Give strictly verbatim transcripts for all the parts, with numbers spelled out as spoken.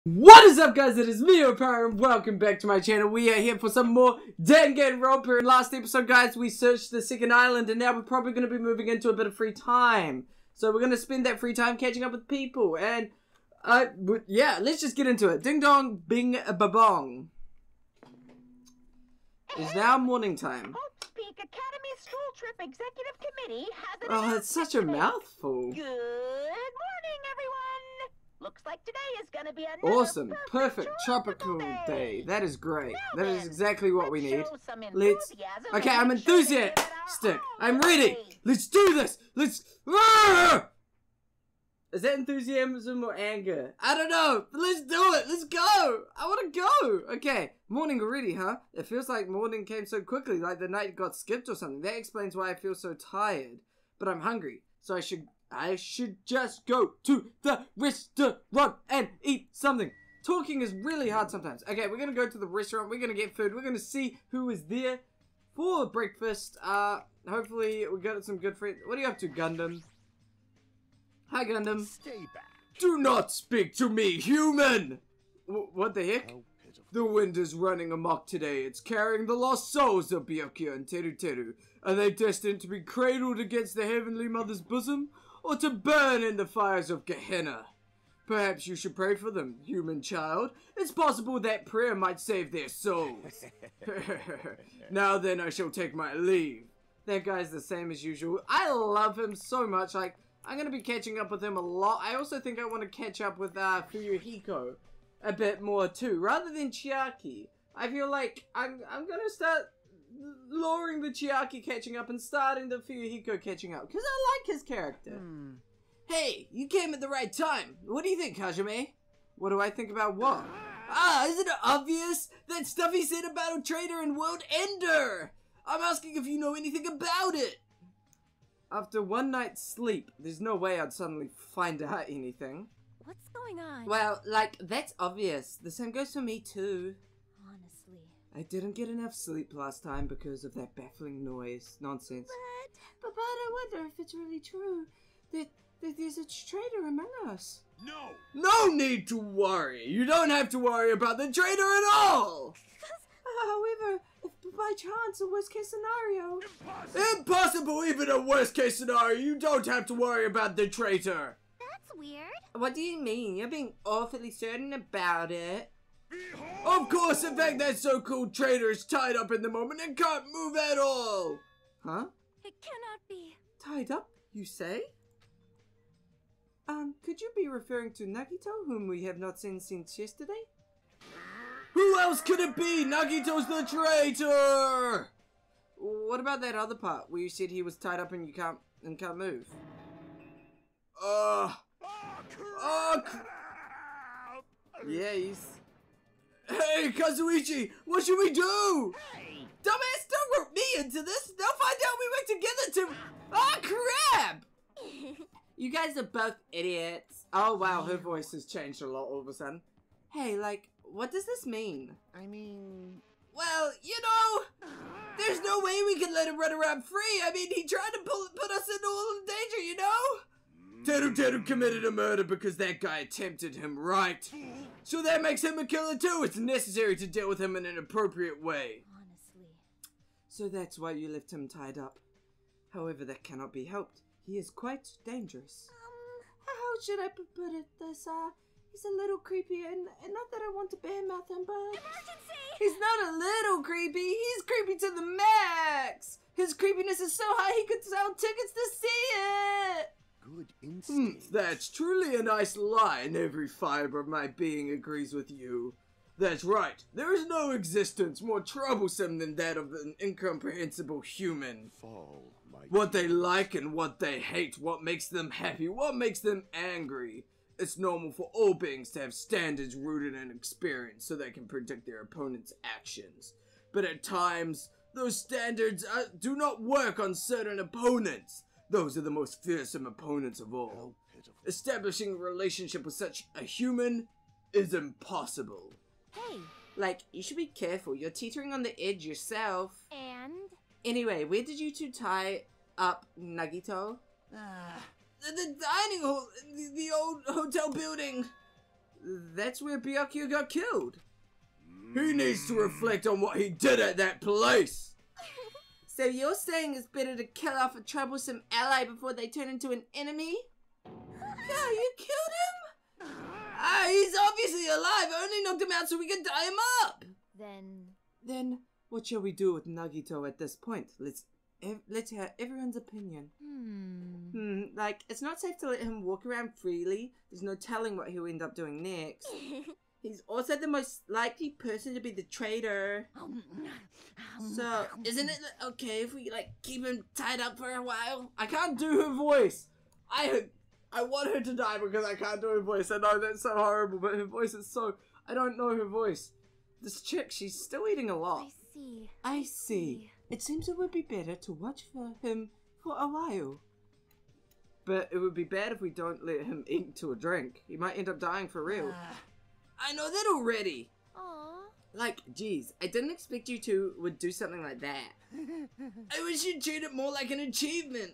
What is up, guys? It is me, Opera, and welcome back to my channel. We are here for some more Danganronpa. In last episode, guys, we searched the second island, and now we're probably going to be moving into a bit of free time. So we're going to spend that free time catching up with people, and uh, yeah, let's just get into it. Ding dong, bing a babong. It's now morning time. Oak Peak Academy School Trip Executive Committee has an Oh, it's such a mouthful. Good morning, everyone. Looks like today is gonna be another Awesome, perfect, tropical day. day. That is great. Now That is then, exactly what we let's need. show some Let's. enthusiasm Okay, and I'm make sure we give it enthusiastic. our I'm all ready. day. Let's do this. Let's. Ah! Is that enthusiasm or anger? I don't know. But let's do it. Let's go. I want to go. Okay, morning already, huh? It feels like morning came so quickly, like the night got skipped or something. That explains why I feel so tired. But I'm hungry, so I should. I should just go to the restaurant and eat something. Talking is really hard sometimes. Okay, we're gonna go to the restaurant. We're gonna get food. We're gonna see who is there for breakfast. Uh, hopefully we got some good friends. What are you up to, Gundam? Hi, Gundam. Stay back. Do not speak to me, human! W what the heck? How pitiful. The wind is running amok today. It's carrying the lost souls of Byakuya and Teru Teru. Are they destined to be cradled against the Heavenly Mother's bosom, or to burn in the fires of Gehenna? Perhaps you should pray for them, human child. It's possible that prayer might save their souls. Now then, I shall take my leave. That guy's the same as usual. I love him so much. Like, I'm going to be catching up with him a lot. I also think I want to catch up with uh, Fuyuhiko a bit more too, rather than Chiaki. I feel like I'm, I'm going to start lowering the Chiaki catching up and starting the Fuyuhiko catching up, because I like his character. Hmm. Hey, you came at the right time. What do you think, Hajime? What do I think about what? Ah, isn't it obvious? That stuff he said about a traitor and World Ender! I'm asking if you know anything about it! After one night's sleep, there's no way I'd suddenly find out anything. What's going on? Well, like, that's obvious. The same goes for me too. Honestly. I didn't get enough sleep last time because of that baffling noise. Nonsense. But... But, but I wonder if it's really true that, that there's a traitor among us. No. No need to worry. You don't have to worry about the traitor at all. However, if by chance a worst case scenario... Impossible. Impossible, even a worst case scenario. You don't have to worry about the traitor. That's weird. What do you mean? You're being awfully certain about it. Behold. Of course, in fact, that so-called traitor is tied up in the moment and can't move at all. Huh? It cannot be. Tied up, you say? Um, could you be referring to Nagito, whom we have not seen since yesterday? Who else could it be? Nagito's the traitor! What about that other part where you said he was tied up and you can't and can't move? Uh, Oh, oh, crap. yeah, he's... Hey, Kazuichi, what should we do? Hey. Dumbass, don't rope me into this. They'll find out we work together to... Oh, crap! You guys are both idiots. Oh, wow, her voice has changed a lot all of a sudden. Hey, like, what does this mean? I mean... Well, you know, there's no way we can let him run around free. I mean, he tried to pull, put us into all the danger, you know? Teru Teru committed a murder because that guy attempted him, right? So that makes him a killer too. It's necessary to deal with him in an appropriate way. Honestly. So that's why you left him tied up. However, that cannot be helped. He is quite dangerous. Um... How should I p- put it? This, uh, he's a little creepy, and, and not that I want to badmouth him, but... Emergency! He's not a little creepy, he's creepy to the max! His creepiness is so high he could sell tickets to see it! Good Hmm, instinct. that's truly a nice line. Every fiber of my being agrees with you. That's right. There is no existence more troublesome than that of an incomprehensible human. Fall, my What they like and what they hate, what makes them happy, what makes them angry. It's normal for all beings to have standards rooted in experience so they can predict their opponent's actions. But at times, those standards uh, do not work on certain opponents. Those are the most fearsome opponents of all. How pitiful. Establishing a relationship with such a human is impossible. Hey, Like, you should be careful. You're teetering on the edge yourself. and... Anyway, where did you two tie up Nagito? Ah, The, the dining hall, the, the old hotel building. that's where Byakuya got killed. He needs to reflect on what he did at that place. So you're saying it's better to kill off a troublesome ally before they turn into an enemy? Yeah, you killed him? Ah, he's obviously alive. I only knocked him out so we could tie him up. Then... Then, what shall we do with Nagito at this point? Let's ev let's hear everyone's opinion. Hmm... Hmm, like, it's not safe to let him walk around freely. There's no telling what he'll end up doing next. He's also the most likely person to be the traitor. So, isn't it okay if we, like, keep him tied up for a while? I can't do her voice. I I want her to die because I can't do her voice. I know that's so horrible, but her voice is so... I don't know her voice. This chick, she's still eating a lot. I see. I see. It seems it would be better to watch for him for a while. But it would be bad if we don't let him eat to a drink. He might end up dying for real. Uh, I know that already. Aww. Like, geez, I didn't expect you two would do something like that. I wish you'd treat it more like an achievement.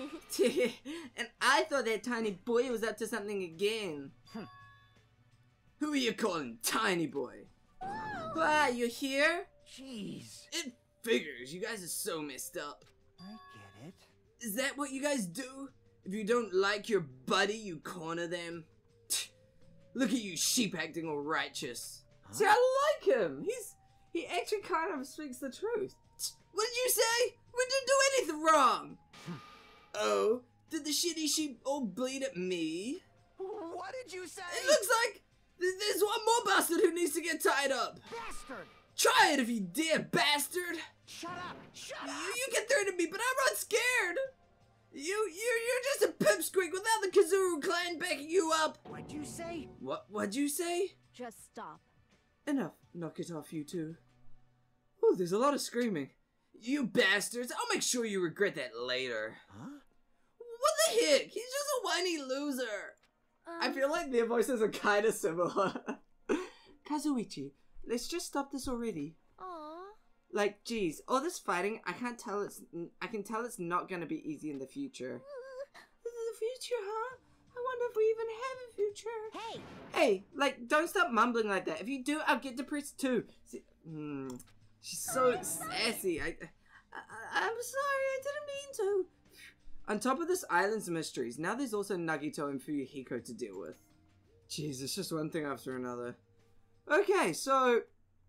And I thought that tiny boy was up to something again. Who are you calling tiny boy? Why, you here? Jeez. It figures, you guys are so messed up. I get it. Is that what you guys do? If you don't like your buddy, you corner them? Look at you sheep acting all righteous. Huh? See, I like him. He's he actually kind of speaks the truth. What did you say? We didn't do anything wrong. Oh, did the shitty sheep all bleed at me? What did you say? It looks like th there's one more bastard who needs to get tied up. Bastard! Try it if you dare, bastard. Shut up! Shut You, up! you can threaten me, but I'm not scared. You, you, you're just a pipsqueak without the Kazuru clan backing you up. What'd you say? What, what'd you say? Just stop. Enough. Knock it off, you two. Oh, there's a lot of screaming. You bastards, I'll make sure you regret that later. Huh? What the heck? He's just a whiny loser. Um, I feel like their voices are kind of similar. Kazuichi, let's just stop this already. Aww. Like, geez, all this fighting, I can't tell it's, I can tell it's not gonna be easy in the future. The future, huh? I wonder if we even have a future. Hey! Hey, like, don't stop mumbling like that. If you do, I'll get depressed too. See, hmm, she's so sassy. I, I, I'm sorry, I didn't mean to. On top of this island's mysteries, now there's also Nagito and Fuyuhiko to deal with. Jeez, it's just one thing after another. Okay, so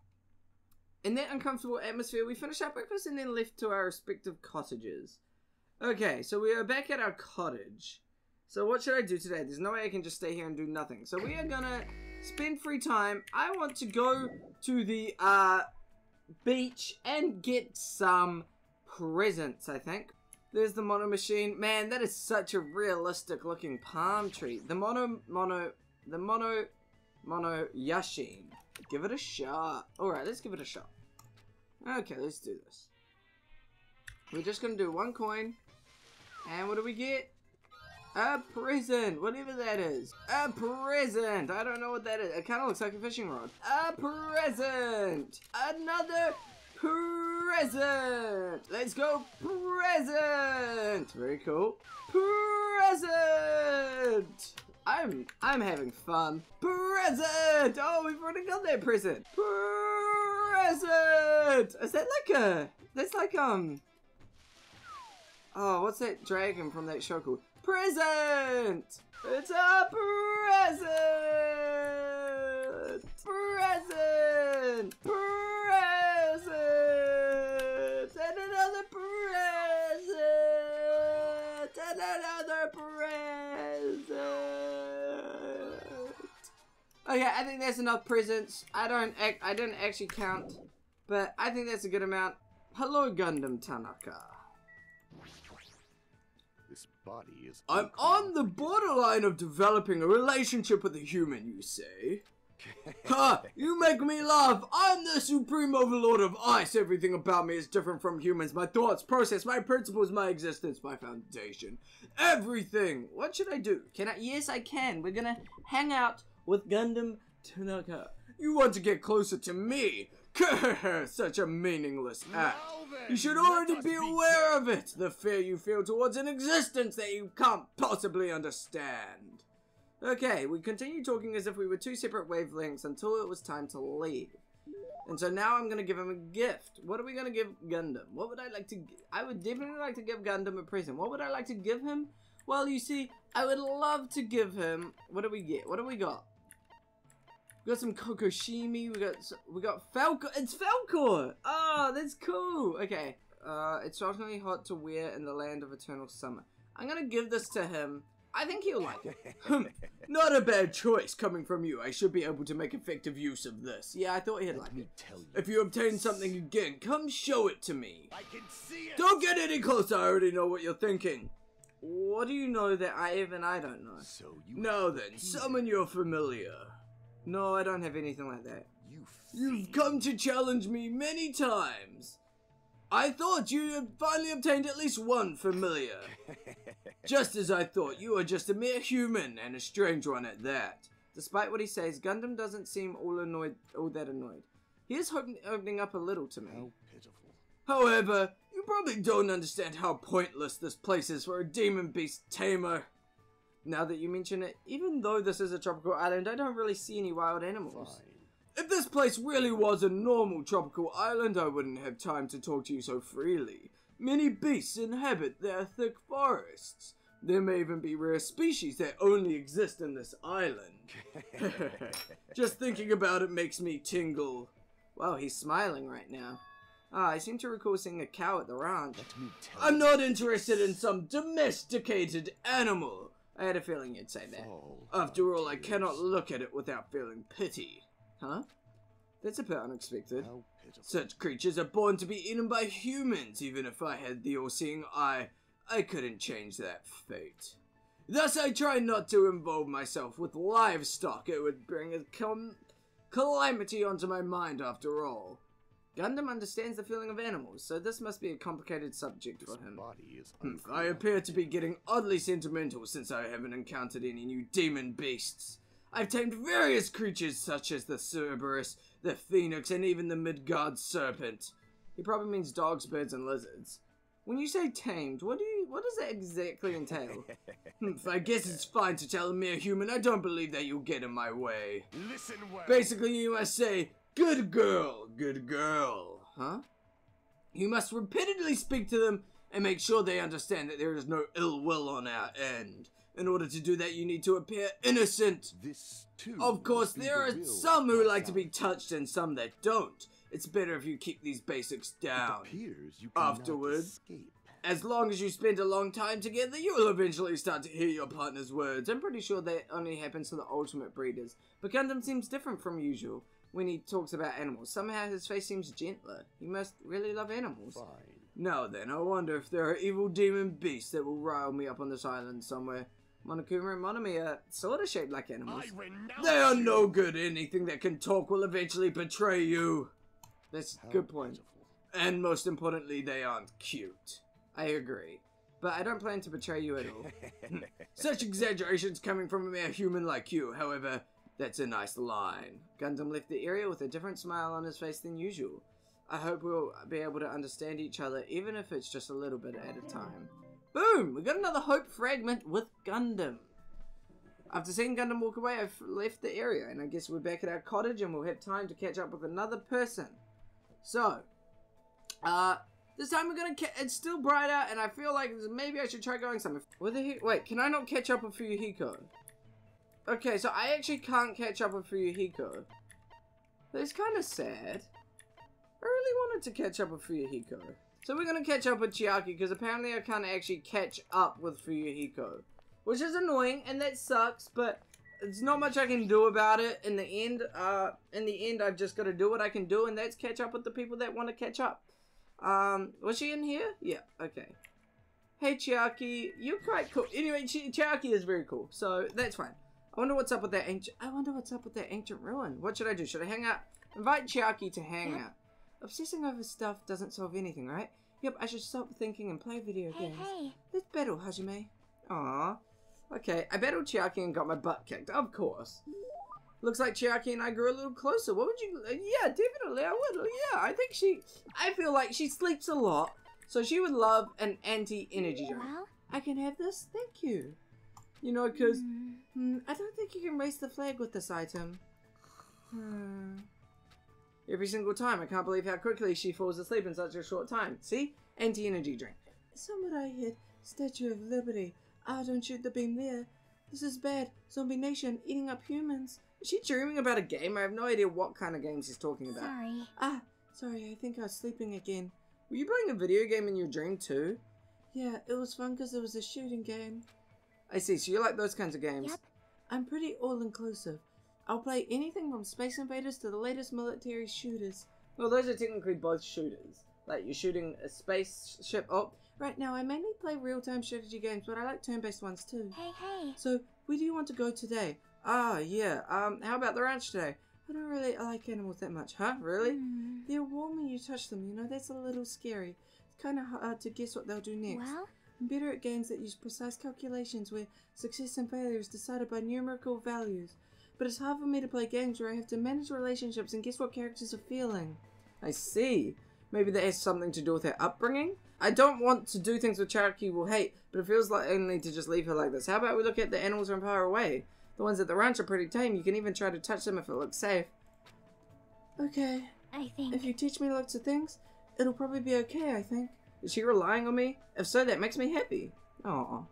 in that uncomfortable atmosphere, we finished our breakfast and then left to our respective cottages. Okay, so we are back at our cottage. So what should I do today? There's no way I can just stay here and do nothing. So we are gonna spend free time. I want to go to the uh, beach and get some presents, I think. There's the mono machine. Man, that is such a realistic looking palm tree. The mono, mono, the mono, mono yashin. Give it a shot. Alright, let's give it a shot. Okay, let's do this. We're just gonna do one coin. And what do we get? A present, whatever that is. A present. I don't know what that is. It kind of looks like a fishing rod. A present. Another present. Let's go present. Very cool. Present. I'm I'm having fun. Present. Oh, we've already got that present. Present. Is that like a? That's like um. Oh, what's that dragon from that show called? Present! It's a present! Present! Present! And another present! And another present! Okay, I think that's enough presents. I don't act, I didn't actually count, but I think that's a good amount. Hello, Gundam Tanaka. This body is. I'm on the borderline of developing a relationship with a human, you say? Ha! You make me laugh! I'm the supreme overlord of ice! Everything about me is different from humans. My thoughts, process, my principles, my existence, my foundation. Everything! What should I do? Can I? Yes, I can. We're gonna hang out with Gundam Tanaka. You want to get closer to me? Such a meaningless act. You should already be aware of it. The fear you feel towards an existence that you can't possibly understand. Okay, we continued talking as if we were two separate wavelengths until it was time to leave. And so now I'm going to give him a gift. What are we going to give Gundam? What would I like to... I would definitely like to give Gundam a present. What would I like to give him? Well, you see, I would love to give him... What do we get? What do we got? We got some Kokoshimi. We got... We got Falcor. It's Falcor! Oh, that's cool. Okay. Uh, it's certainly hot to wear in the land of eternal summer. I'm going to give this to him. I think he'll like it. Hmm, not a bad choice coming from you. I should be able to make effective use of this. Yeah, I thought he'd like it. Tell you. If you obtain something again, come show it to me. I can see it. Don't get any closer. I already know what you're thinking. What do you know that I even I don't know? So you Now then, summon your familiar. No, I don't have anything like that. You You've come to challenge me many times. I thought you had finally obtained at least one familiar. Just as I thought, you are just a mere human, and a strange one at that. Despite what he says, Gundam doesn't seem all annoyed, all that annoyed. He is hoping, opening up a little to me. How pitiful. However, you probably don't understand how pointless this place is for a demon beast tamer. Now that you mention it, even though this is a tropical island, I don't really see any wild animals. Fine. If this place really was a normal tropical island, I wouldn't have time to talk to you so freely. Many beasts inhabit their thick forests. There may even be rare species that only exist in this island. Just thinking about it makes me tingle. Wow, he's smiling right now. Ah, I seem to recall seeing a cow at the ranch. Let me tell I'm you. not interested in some domesticated animal. I had a feeling you'd say that. Fall, After all, I tears. cannot look at it without feeling pity. Huh? That's a bit unexpected. How pitiful. Such creatures are born to be eaten by humans. Even if I had the all-seeing eye, I couldn't change that fate. Thus, I try not to involve myself with livestock. It would bring a com calamity onto my mind after all. Gundam understands the feeling of animals, so this must be a complicated subject for This him. body is Hmm, unclear. I appear to be getting oddly sentimental since I haven't encountered any new demon beasts. I've tamed various creatures such as the Cerberus, the Phoenix, and even the Midgard Serpent. He probably means dogs, birds, and lizards. When you say tamed, what do you, what does that exactly entail? Hmm, I guess it's fine to tell a mere human I don't believe that you'll get in my way. Listen well. Basically, you must say, good girl, good girl. Huh? You must repeatedly speak to them and make sure they understand that there is no ill will on our end. In order to do that, you need to appear innocent. This too. Of course, must be there the are will some who of like to be God. touched and some that don't. It's better if you keep these basics down. It appears you cannot Afterward, escape. As long as you spend a long time together, you will eventually start to hear your partner's words. I'm pretty sure that only happens to the ultimate breeders. But Gundam seems different from usual when he talks about animals. Somehow his face seems gentler. He must really love animals. Fine. Now then, I wonder if there are evil demon beasts that will rile me up on this island somewhere. Monokuma and Monomi are sort of shaped like animals. I renounce They are you. no good. Anything that can talk will eventually betray you. That's a How good point. pitiful. And most importantly, they aren't cute. I agree. But I don't plan to betray you at all. Such exaggerations coming from a mere human like you, however, that's a nice line. Gundam left the area with a different smile on his face than usual. I hope we'll be able to understand each other, even if it's just a little bit at a time. Boom! We got another hope fragment with Gundam. After seeing Gundam walk away, I've left the area, and I guess we're back at our cottage, and we'll have time to catch up with another person. So, uh, this time we're gonna ca- it's still bright out, and I feel like maybe I should try going somewhere. Where the heck? Wait, can I not catch up with Fuyuhiko? Okay, so I actually can't catch up with Fuyuhiko. That's kind of sad. I really wanted to catch up with Fuyuhiko. So we're gonna catch up with Chiaki, because apparently I can't actually catch up with Fuyuhiko. Which is annoying, and that sucks, but there's not much I can do about it in the end. Uh, in the end, I've just gotta do what I can do, and that's catch up with the people that want to catch up. Um, was she in here? Yeah, okay. Hey Chiaki, you're quite cool. Anyway, Ch Chiaki is very cool, so that's fine. I wonder what's up with that ancient- I wonder what's up with that ancient ruin. What should I do? Should I hang out? Invite Chiaki to hang Yep. out. Obsessing over stuff doesn't solve anything, right? Yep, I should stop thinking and play video Hey, games. hey. Let's battle, Hajime. Aww. Okay, I battled Chiaki and got my butt kicked, of course. Looks like Chiaki and I grew a little closer. What would you... Yeah, definitely, I would. Yeah, I think she... I feel like she sleeps a lot, so she would love an anti-energy drink. Well, I can have this? Thank you. You know, because hmm, I don't think you can raise the flag with this item. Hmm. Every single time, I can't believe how quickly she falls asleep in such a short time. See? Anti-energy drink. Somewhat I heard Statue of Liberty. Ah, don't shoot the beam there. This is bad. Zombie Nation eating up humans. Is she dreaming about a game? I have no idea what kind of game she's talking about. Sorry. Ah, sorry, I think I was sleeping again. Were you playing a video game in your dream too? Yeah, it was fun because it was a shooting game. I see, so you like those kinds of games? Yep. I'm pretty all-inclusive. I'll play anything from Space Invaders to the latest military shooters. Well, those are technically both shooters. Like, you're shooting a spaceship up. Right now, I mainly play real-time strategy games, but I like turn-based ones too. Hey, hey. So, where do you want to go today? Ah, yeah, um, how about the ranch today? I don't really like animals that much, huh? Really? Hmm. They're warm when you touch them, you know, that's a little scary. It's kind of hard to guess what they'll do next. Well? I'm better at games that use precise calculations where success and failure is decided by numerical values. But it's hard for me to play games where I have to manage relationships and guess what characters are feeling. I see. Maybe that has something to do with her upbringing? I don't want to do things which Cherokee will hate, but it feels like I need to just leave her like this. How about we look at the animals from far away? The ones at the ranch are pretty tame. You can even try to touch them if it looks safe. Okay. I think... If you teach me lots of things, it'll probably be okay, I think. Is she relying on me? If so, that makes me happy. Aww.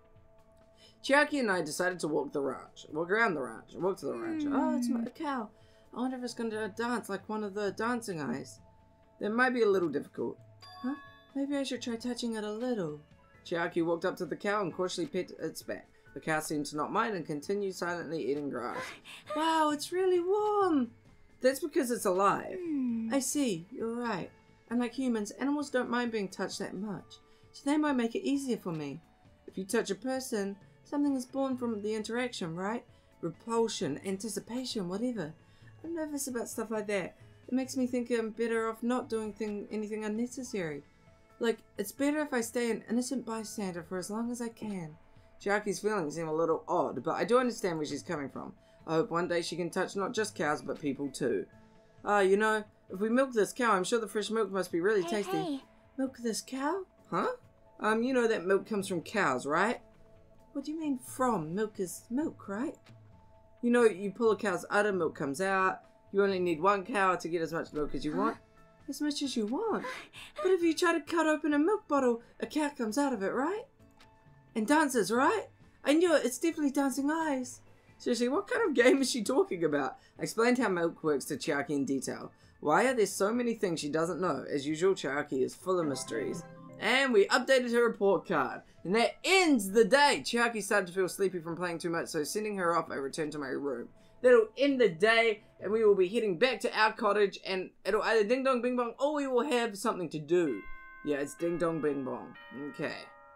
Cherokee and I decided to walk the ranch. Walk around the ranch. Walk to the ranch. Mm. Oh, it's my cow. I wonder if it's going to dance like one of the dancing eyes. That might be a little difficult. Huh? Maybe I should try touching it a little. Cherokee walked up to the cow and cautiously pet its back. The cow seemed to not mind and continued silently eating grass. Wow, it's really warm. That's because it's alive. Hmm. I see. You're right. Unlike humans, animals don't mind being touched that much. So they might make it easier for me. If you touch a person, something is born from the interaction, right? Repulsion, anticipation, whatever. I'm nervous about stuff like that. It makes me think I'm better off not doing thing, anything unnecessary. Like, it's better if I stay an innocent bystander for as long as I can. Cherokee's feelings seem a little odd, but I do understand where she's coming from. I hope one day she can touch not just cows, but people too. Ah, uh, you know, if we milk this cow, I'm sure the fresh milk must be really Hey, tasty. hey. Milk this cow? Huh? Um, you know that milk comes from cows, right? What do you mean from? Milk is milk, right? You know, you pull a cow's udder, milk comes out. You only need one cow to get as much milk as you Huh? want. As much as you want. But if you try to cut open a milk bottle, a cow comes out of it, right? And dances, right? I knew it. It's definitely dancing eyes. Seriously, what kind of game is she talking about? I explained how milk works to Cherokee in detail. Why are there so many things she doesn't know? As usual, Cherokee is full of mysteries. And we updated her report card. And that ends the day. Cherokee started to feel sleepy from playing too much, so sending her off, I returned to my room. That'll end the day, and we will be heading back to our cottage, and it'll either ding dong bing bong, or we will have something to do. Yeah, it's ding dong bing bong. Okay.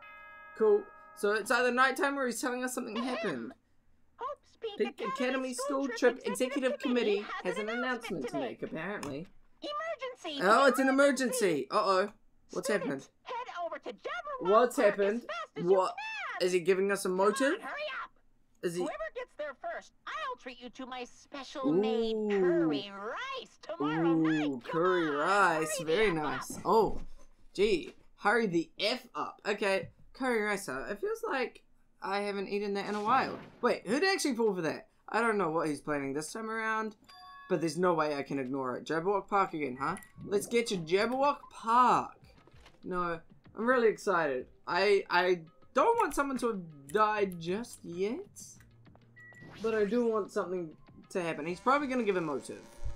Cool. So it's either nighttime or he's telling us something happened. Hope's Peak, Peak Academy, Academy School Trip Trip Executive Committee has an announcement to make, apparently. Emergency! Oh, it's an emergency. Uh-oh. What's Students, happened? Head over to Jabberwock What's Park happened? as fast as What? You can. Is he giving us a Come motive? on, hurry up! Is he... Whoever gets there first, I'll treat you to my special made Ooh. curry rice tomorrow night. Ooh, Come curry on, rice. hurry Very the F nice. up. Oh, gee. Hurry the F up. Okay, curry rice. Huh? It feels like I haven't eaten that in a while. Wait, who'd actually fall for that? I don't know what he's planning this time around, but there's no way I can ignore it. Jabberwock Park again, huh? Let's get to Jabberwock Park. No, I'm really excited. I I don't want someone to have died just yet, but I do want something to happen. He's probably going to give a motive.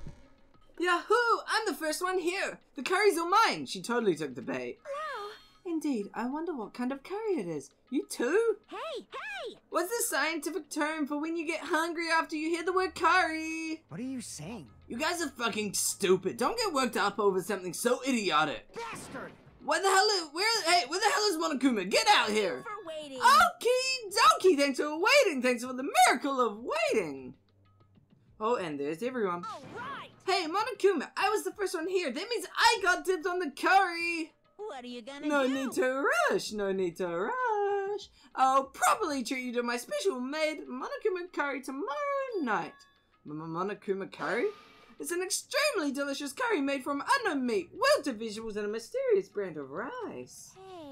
Yahoo! I'm the first one here! The curry's all mine! She totally took the bait. Wow. Indeed, I wonder what kind of curry it is. You too? Hey, hey! What's the scientific term for when you get hungry after you hear the word curry? What are you saying? You guys are fucking stupid. Don't get worked up over something so idiotic. Bastard! What the hell is, where, hey, where the hell is Monokuma? Get out here! For waiting. Okie dokie, thanks for waiting, thanks for the miracle of waiting. Oh, and there's everyone. All right. Hey, Monokuma, I was the first one here. That means I got dibs on the curry. What are you gonna No do? need to rush, no need to rush. I'll properly treat you to my special made Monokuma curry tomorrow night. M Monokuma curry? It's an extremely delicious curry made from unknown meat, wilted vegetables, and a mysterious brand of rice. Hey.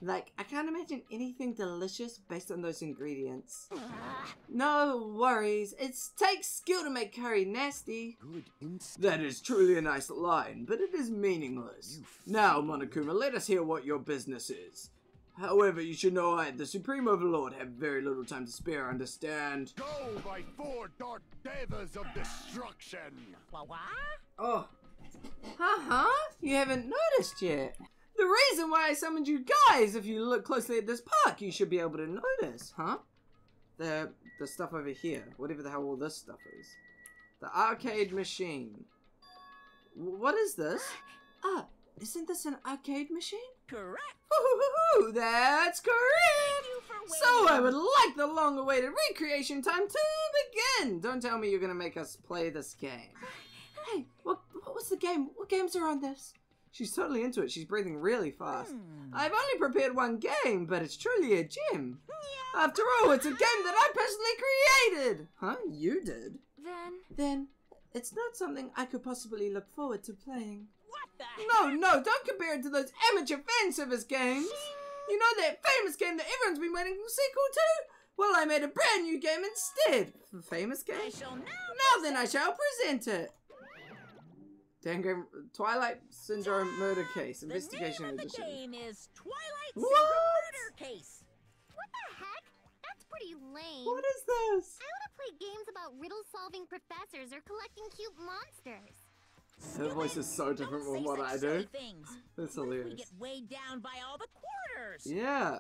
Like, I can't imagine anything delicious based on those ingredients. Ugh. No worries, it takes skill to make curry nasty. Good instinct. That is truly a nice line, but it is meaningless. You Now, Monokuma, let us hear what your business is. However, you should know I, the Supreme Overlord, have very little time to spare, understand? Go by four dark devas of destruction. What? What? Oh. Huh-huh? You haven't noticed yet. The reason why I summoned you guys, if you look closely at this park, you should be able to notice, huh? The, the stuff over here, whatever the hell all this stuff is. The arcade machine. W what is this? Ah, isn't this an arcade machine? Correct. Ooh, that's correct! You for So I winning. would like the long-awaited recreation time to begin! Don't tell me you're gonna make us play this game. Hey, what, what was the game? What games are on this? She's totally into it. She's breathing really fast. Hmm. I've only prepared one game, but it's truly a gem. After all, it's a game that I personally created! Huh? You did? Then, Then, it's not something I could possibly look forward to playing. What the No, no, don't compare it to those amateur fan service games. You know that famous game that everyone's been waiting for a sequel to? Well, I made a brand new game instead. F- famous game? I shall now. Now then, I shall present it. Dango Twilight Syndrome Murder Case Investigation The name of the Edition. game is Twilight What? Syndrome Murder Case. What the heck? That's pretty lame. What is this? I want to play games about riddle-solving professors or collecting cute monsters. Her voice is so different Don't from say what such I silly do. Things. That's What if we hilarious. get weighed down by all the quarters? Yeah.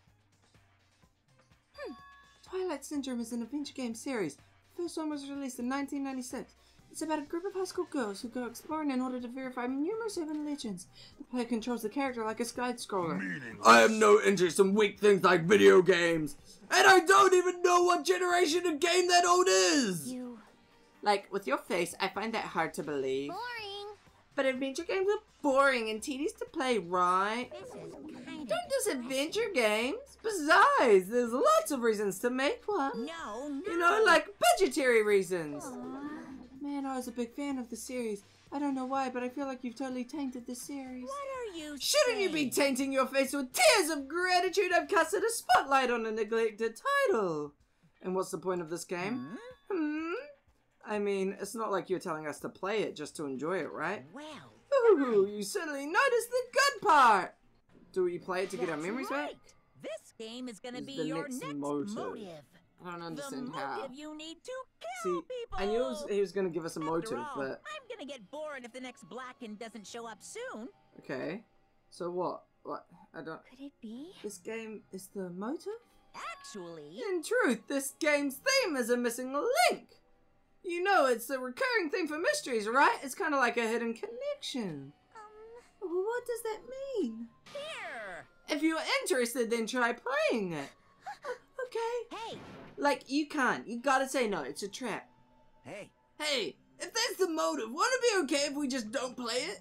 Hmm. Twilight Syndrome is an adventure game series. The first one was released in nineteen ninety-six. It's about a group of high school girls who go exploring in order to verify numerous urban legends. The player controls the character like a side-scroller. I have no interest in weak things like video games. And I don't even know what generation of game that old is! You. Like, with your face, I find that hard to believe. Boring. But adventure games are boring and tedious to play, right? This is kind Don't just adventure games. Besides, there's lots of reasons to make one. No, no. You know, like budgetary reasons. Aw. Man, I was a big fan of the series. I don't know why, but I feel like you've totally tainted the series. What are you Shouldn't you be saying? tainting your face with tears of gratitude I've casted a spotlight on a neglected title? And what's the point of this game? Hmm? Hmm? I mean, it's not like you're telling us to play it just to enjoy it, right? Well, Ooh, you certainly noticed the good part! Do we play it to get our that's memories right. back? This game is gonna Is be the your next next motive. motive. I don't The understand motive how. you need to kill See, people. I knew he was, he was gonna give us a After motive, all, but... I'm gonna get bored if the next Blacken doesn't show up soon. Okay. So what? What? I don't... Could it be? This game is the motive? Actually, In truth, this game's theme is a missing link. You know, it's the recurring theme for mysteries, right? It's kind of like a hidden connection. Um, What does that mean? here. If you're interested, then try playing it. Okay. Hey, Like, you can't. You gotta say no. It's a trap. Hey. Hey, if that's the motive, won't it be okay if we just don't play it?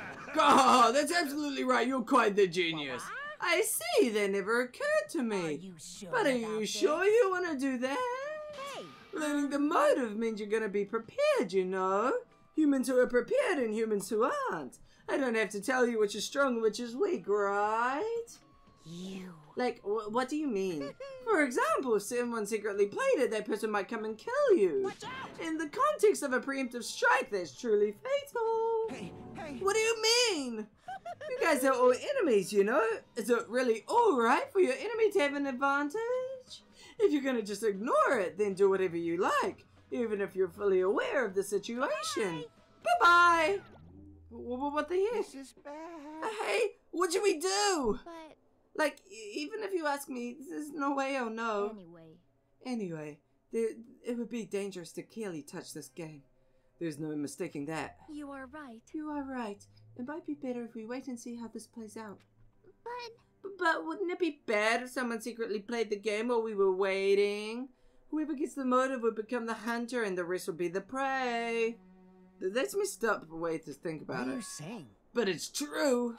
Oh, that's absolutely right. You're quite the genius. I see. That never occurred to are me. you sure? But are about you this? sure you want to do that? Hey, Learning the motive means you're gonna be prepared, you know? Humans who are prepared and humans who aren't. I don't have to tell you which is strong and which is weak, right? you. Like, wh- what do you mean? For example, if someone secretly played it, that person might come and kill you. Watch out! In the context of a preemptive strike, that's truly fatal. Hey. Hey. What do you mean? You guys are all enemies, you know? Is it really alright for your enemy to have an advantage? If you're gonna just ignore it, then do whatever you like, even if you're fully aware of the situation. Bye-bye! W- what the heck? This is bad. Hey, what should we do? but Like, e- even if you ask me, there's no way I'll know. anyway. Anyway, there, it would be dangerous to carefully touch this game. There's no mistaking that. You are right. You are right. It might be better if we wait and see how this plays out. But B- But wouldn't it be bad if someone secretly played the game while we were waiting? Whoever gets the motive would become the hunter and the rest would be the prey. Th- That's a messed up way to think What about are you it. saying? But it's true.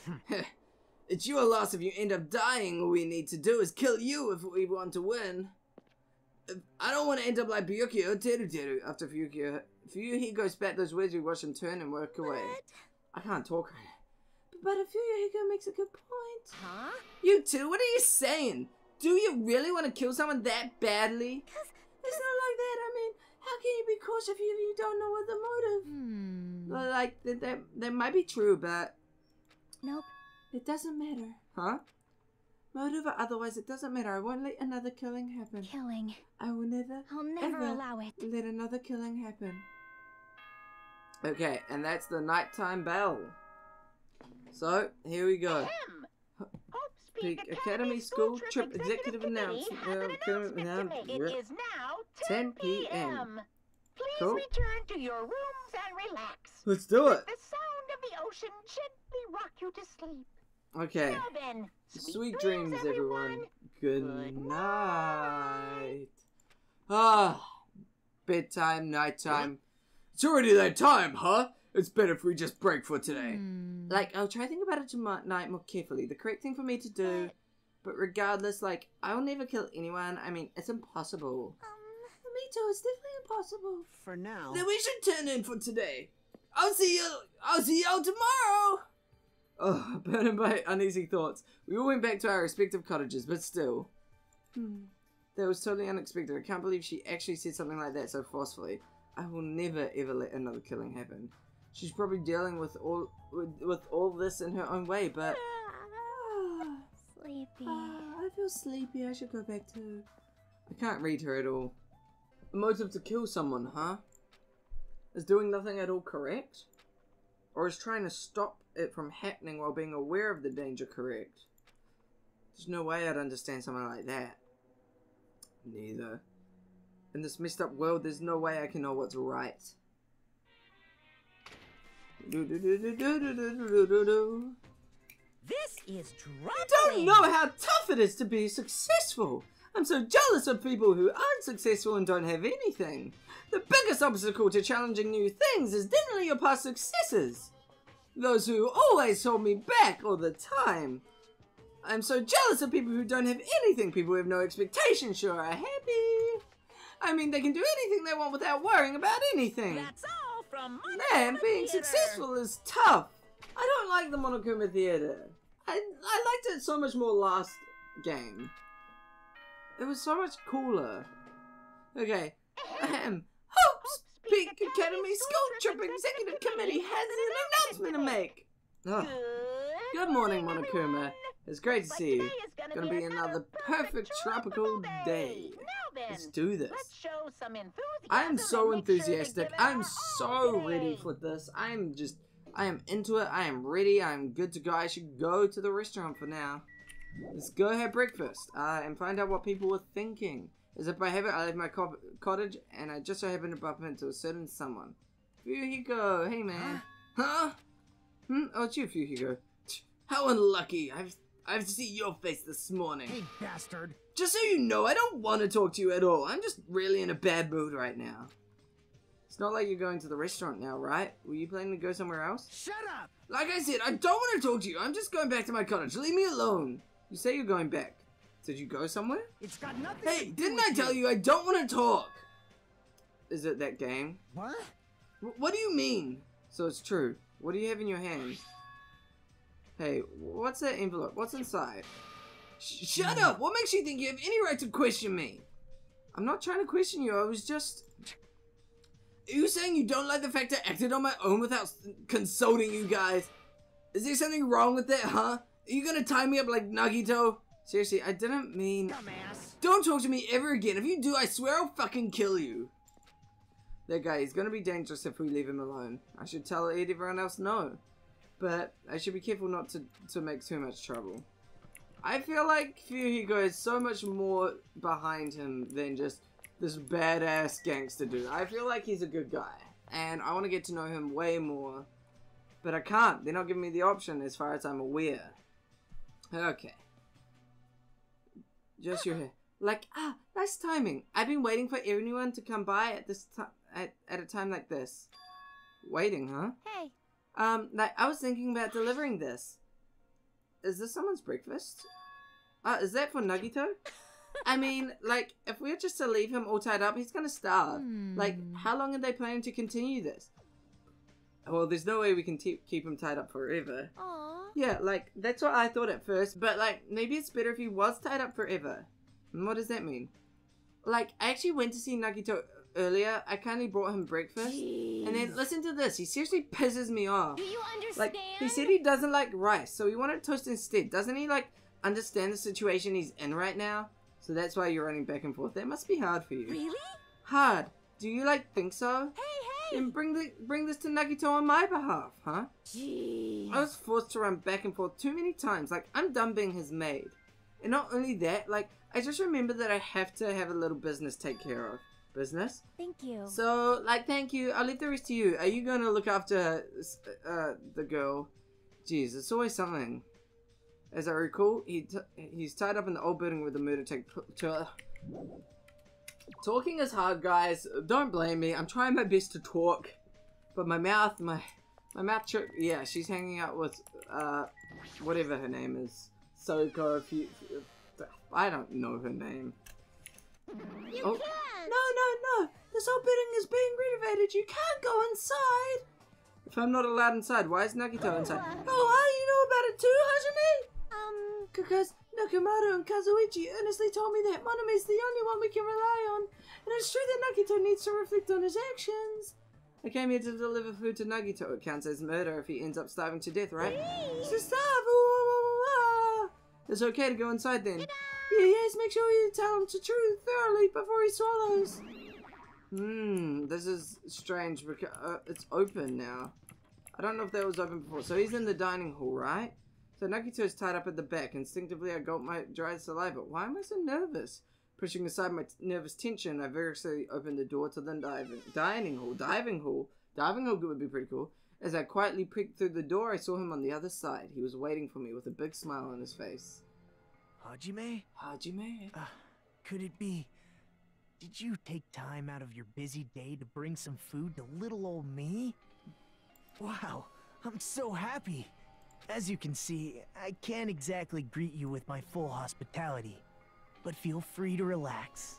It's your loss if you end up dying. All we need to do is kill you if we want to win. If- I don't want to end up like Byakuya or Teru Teru after Fuyuki. Fuyuhiko spat those words, we watch him turn and work away. But I can't talk right now. But if Fuyuhiko makes a good point, Huh? You two, what are you saying? Do you really want to kill someone that badly? It's not like that. I mean, how can you be cautious if you, you don't know what the motive? Hmm. Well, like, that, that, that might be true, but Nope. it doesn't matter. Huh? Motive or otherwise, it doesn't matter. I won't let another killing happen. Killing. I will never, I'll never ever allow it. let another killing happen. Okay, and that's the nighttime bell. So, here we go. Ahem. Hope's Peak Peak Academy School Trip Executive Announcement. Has an Uh, announcement to announce- make. It is now ten ten p m Please Cool. return to your rooms and relax. Let's do it. The sound of the ocean gently rock you to sleep. Okay. Now then, Sweet dreams, everyone. Good Good night. Ah, bedtime, nighttime. It's already that time, huh? It's better if we just break for today. Hmm. Like, I'll try to think about it tonight more carefully. The correct thing for me to do. But regardless, like, I'll never kill anyone. I mean, it's impossible. Um, Me too, it's definitely impossible. For now. Then we should turn in for today. I'll see you. I'll see y'all tomorrow. Oh, burdened by uneasy thoughts, we all went back to our respective cottages, but still. Hmm. That was totally unexpected. I can't believe she actually said something like that so forcefully. I will never ever let another killing happen. She's probably dealing with all with, with all this in her own way, but ah, sleepy. ah, I feel sleepy. I should go back too. I can't read her at all. A motive to kill someone, huh? Is doing nothing at all correct? Or is trying to stop it from happening while being aware of the danger correct? There's no way I'd understand something like that. Neither. In this messed up world, there's no way I can know what's right. Do-do-do-do-do-do-do-do-do. This is troubling. I don't know how tough it is to be successful. I'm so jealous of people who aren't successful and don't have anything. The biggest obstacle to challenging new things is definitely your past successes. Those who always hold me back all the time. I'm so jealous of people who don't have anything. People who have no expectations sure are happy. I mean, they can do anything they want without worrying about anything. That's all from Monokuma Man, being Theater. successful is tough. I don't like the Monokuma Theater. I, I liked it so much more last game. It was so much cooler. Okay. Ahem. Hope's Peak Academy School Trip Executive Committee has an announcement to make. Ugh. Good morning, Monokuma. It's great to see you. Gonna be another perfect tropical day. Now then, Let's do this. let's show some enthusiasm. I am so and make sure to enthusiastic. give it I'm our so all ready today. for this. I am just, I am into it. I am ready. I am good to go. I should go to the restaurant for now. Let's go have breakfast uh, and find out what people were thinking. As if by habit, I left my co cottage and I just so happened to bump into a certain someone. Fuhiko, hey man. Huh? Hmm? Oh, it's you, Fuhiko. How unlucky. I've, I've seen your face this morning. Hey, bastard. Just so you know, I don't want to talk to you at all. I'm just really in a bad mood right now. It's not like you're going to the restaurant now, right? Were you planning to go somewhere else? Shut up! Like I said, I don't want to talk to you. I'm just going back to my cottage. Leave me alone. You say you're going back. Did you go somewhere? It's got nothing Hey, to do didn't with I tell you I don't want to talk? Is it that game? What? W what do you mean? So it's true. What do you have in your hand? Hey, what's that envelope? What's inside? Sh shut up! What makes you think you have any right to question me? I'm not trying to question you. I was just... Are you saying you don't like the fact I acted on my own without s- consulting you guys? Is there something wrong with that, huh? Are you gonna tie me up like Nagito? Seriously, I didn't mean... Dumbass. Don't talk to me ever again. If you do, I swear I'll fucking kill you. That guy, he's gonna be dangerous if we leave him alone. I should tell everyone else no. But I should be careful not to, to make too much trouble. I feel like Fuhiko is so much more behind him than just this badass gangster dude. I feel like he's a good guy. And I want to get to know him way more. But I can't. They're not giving me the option as far as I'm aware. Okay. Just your hair. Like, ah, nice timing. I've been waiting for everyone to come by at this time, at, at a time like this. Waiting, huh? Hey, Um, like, I was thinking about delivering this. Is this someone's breakfast? Uh, is that for Nagito? I mean, like, if we're just to leave him all tied up, he's gonna starve. Hmm. Like, how long are they planning to continue this? Well, there's no way we can te- keep him tied up forever. aw. Yeah, like, that's what I thought at first, but, like, maybe it's better if he was tied up forever. And what does that mean? Like, I actually went to see Nagito earlier. I kindly brought him breakfast. Jeez. And then, listen to this. He seriously pisses me off. Do you understand? Like, he said he doesn't like rice, so he wanted toast instead. Doesn't he, like, understand the situation he's in right now? So that's why you're running back and forth. That must be hard for you. Really? Hard. Do you, like, think so? Hey, hey! Then bring the bring this to Nagito on my behalf, huh? Jeez. I was forced to run back and forth too many times. Like, I'm done being his maid. And not only that, like, I just remember that I have to have a little business to take care of. Business? Thank you. So, like, thank you. I'll leave the rest to you. Are you going to look after uh, the girl? Jeez, it's always something. As I recall, he t he's tied up in the old building where the murder take place. Talking is hard, guys. Don't blame me. I'm trying my best to talk. But my mouth, my... My mouth trick... Yeah, she's hanging out with, uh... whatever her name is. Soko, if you... I don't know her name. You Oh. can't! No, no, no! This whole building is being renovated. You can't go inside! If I'm not allowed inside, why is Nagito inside? Oh, how you know about it too, Hajime? Um, Because Nakamoto and Kazuichi earnestly told me that Monome is the only one we can rely on. And it's true that Nagito needs to reflect on his actions. I came here to deliver food to Nagito. It counts as murder if he ends up starving to death, right? So starve! Ooh, ooh, ooh, ooh. It's okay to go inside then. Yeah, yes, make sure you tell him the truth thoroughly before he swallows. Hmm, this is strange because uh, it's open now. I don't know if that was open before. So he's in the dining hall, right? So Nagito's tied up at the back. Instinctively, I gulp my dry saliva. Why am I so nervous? Pushing aside my t nervous tension, I vigorously opened the door to the diving, dining hall. Diving hall? Diving hall would be pretty cool. As I quietly peeked through the door, I saw him on the other side. He was waiting for me with a big smile on his face. Hajime? Hajime? Uh, could it be... Did you take time out of your busy day to bring some food to little old me? Wow, I'm so happy. As you can see, I can't exactly greet you with my full hospitality, but feel free to relax.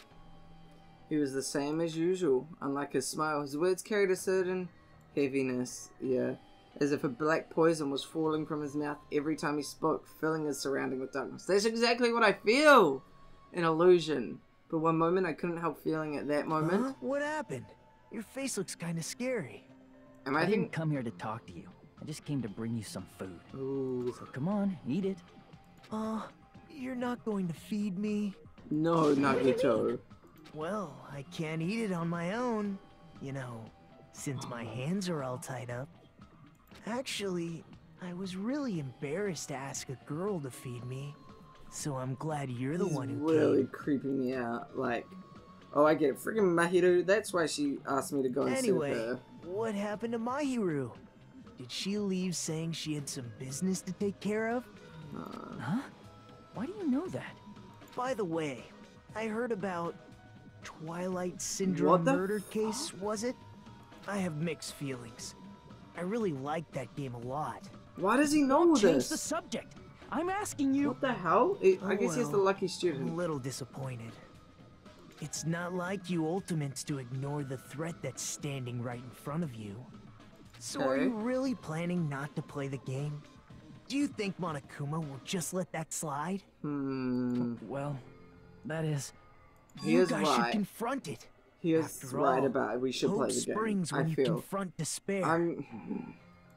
He was the same as usual. Unlike his smile, his words carried a certain heaviness, yeah, as if a black poison was falling from his mouth every time he spoke, filling his surrounding with darkness. That's exactly what I feel! An illusion. But one moment I couldn't help feeling at that moment. Huh? What happened? Your face looks kinda scary. Am I, I thinking... didn't come here to talk to you. I just came to bring you some food. Ooh. So come on, eat it. Uh, you're not going to feed me? No, Nagito. Well, I can't eat it on my own, you know, since my hands are all tied up. Actually, I was really embarrassed to ask a girl to feed me, so I'm glad you're the He's one who really came. creeping me out. Like, oh, I get it. Freaking Mahiru. That's why she asked me to go and Anyway, serve her. what happened to Mahiru? Did she leave saying she had some business to take care of? Uh, Huh? Why do you know that? By the way, I heard about Twilight What Syndrome the murder case, was it? I have mixed feelings. I really liked that game a lot. why does he know Change this? the subject. I'm asking you. What the hell? It, I Oh, guess he's the well, lucky I'm a student. little disappointed. It's not like you Ultimates to ignore the threat that's standing right in front of you. So are Okay. you really planning not to play the game? Do you think Monokuma will just let that slide? Hmm. Well, that is. He you is guys right. should confront it. He is After right all, about it. We should Hope play the game. springs I when you feel. confront despair. I'm.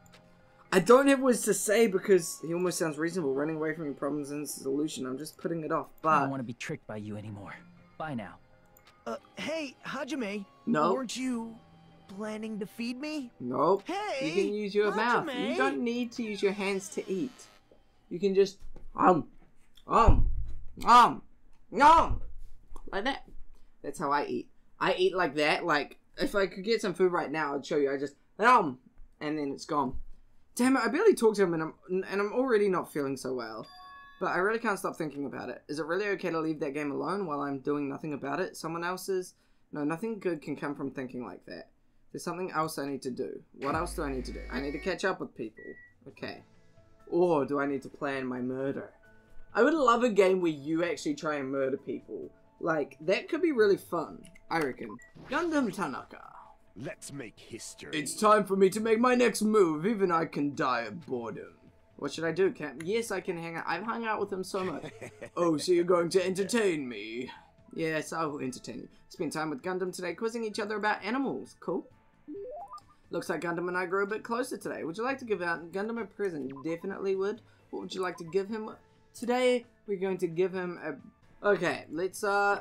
I don't have words to say because he almost sounds reasonable. Running away from your problems isn't a solution. I'm just putting it off. I But don't want to be tricked by you anymore. Bye now. Uh, hey, Hajime. No. Weren't you planning to feed me? nope. Hey, You can use your mouth. You Hajime. don't need to use your hands to eat. You can just um, um, um, um, like that. That's how I eat. I eat like that. Like if I could get some food right now, I'd show you. I just um, and then it's gone. Damn it! I barely talk to him, and I'm and I'm already not feeling so well. But I really can't stop thinking about it. Is it really okay to leave that game alone while I'm doing nothing about it? Someone else's? No, nothing good can come from thinking like that. There's something else I need to do. What else do I need to do? I need to catch up with people. Okay. Or do I need to plan my murder? I would love a game where you actually try and murder people. Like, that could be really fun, I reckon. Gundam Tanaka. Let's make history. It's time for me to make my next move. Even I can die of boredom. What should I do? Can yes, I can hang out. I've hung out with him so much. Oh, so you're going to entertain me? Yes, I will entertain you. Spend time with Gundam today, quizzing each other about animals. Cool. Looks like Gundam and I grew a bit closer today. Would you like to give out Gundam a present? Definitely would. What would you like to give him? Today, we're going to give him a... Okay, let's, uh...